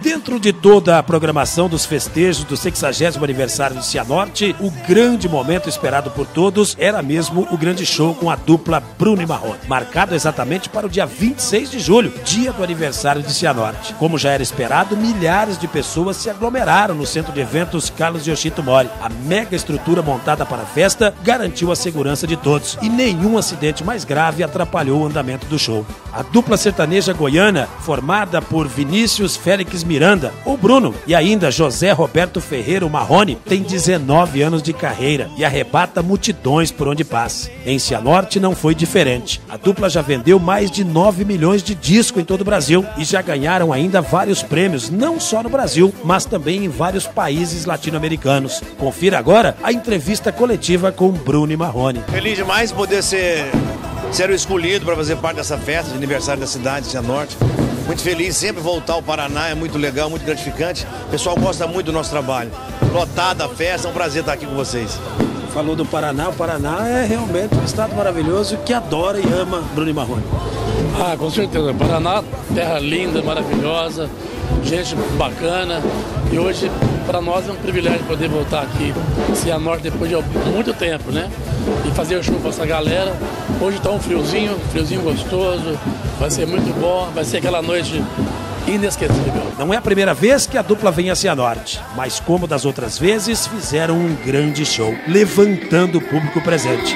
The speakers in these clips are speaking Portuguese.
Dentro de toda a programação dos festejos do 60º aniversário do Cianorte, o grande momento esperado por todos era mesmo o grande show com a dupla Bruno e Marrone, marcado exatamente para o dia 26 de julho, dia do aniversário de Cianorte. Como já era esperado, milhares de pessoas se aglomeraram no centro de eventos Carlos Yoshito Mori. A mega estrutura montada para a festa garantiu a segurança de todos e nenhum acidente mais grave atrapalhou o andamento do show. A dupla sertaneja goiana, formada por Vinícius Félix Miranda, o Bruno, e ainda José Roberto Ferreira, o Marrone, tem 19 anos de carreira e arrebata multidões por onde passa. Em Cianorte não foi diferente. A dupla já vendeu mais de 9 milhões de discos em todo o Brasil e já ganharam ainda vários prêmios, não só no Brasil, mas também em vários países latino-americanos. Confira agora a entrevista coletiva com Bruno e Marrone. Feliz demais poder ser o escolhido para fazer parte dessa festa de aniversário da cidade de Cianorte. Muito feliz, sempre voltar ao Paraná, é muito legal, muito gratificante. O pessoal gosta muito do nosso trabalho. Lotada a festa, é um prazer estar aqui com vocês. Falou do Paraná, o Paraná é realmente um estado maravilhoso que adora e ama Bruno e Marrone. Ah, com certeza. Paraná, terra linda, maravilhosa, gente bacana. E hoje, para nós, é um privilégio poder voltar aqui em Cianorte depois de muito tempo, né? E fazer o show com essa galera. Hoje está um friozinho gostoso, vai ser muito bom, vai ser aquela noite inesquecível. Não é a primeira vez que a dupla vem a Cianorte, mas como das outras vezes, fizeram um grande show, levantando o público presente.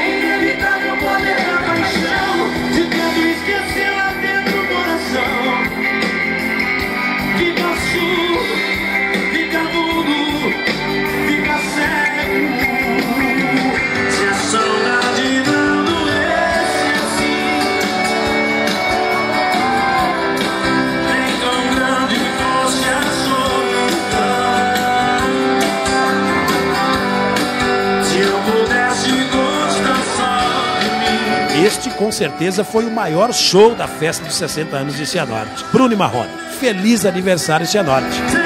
Este, com certeza, foi o maior show da festa dos 60 anos de Cianorte. Bruno e Marrone, feliz aniversário, Cianorte!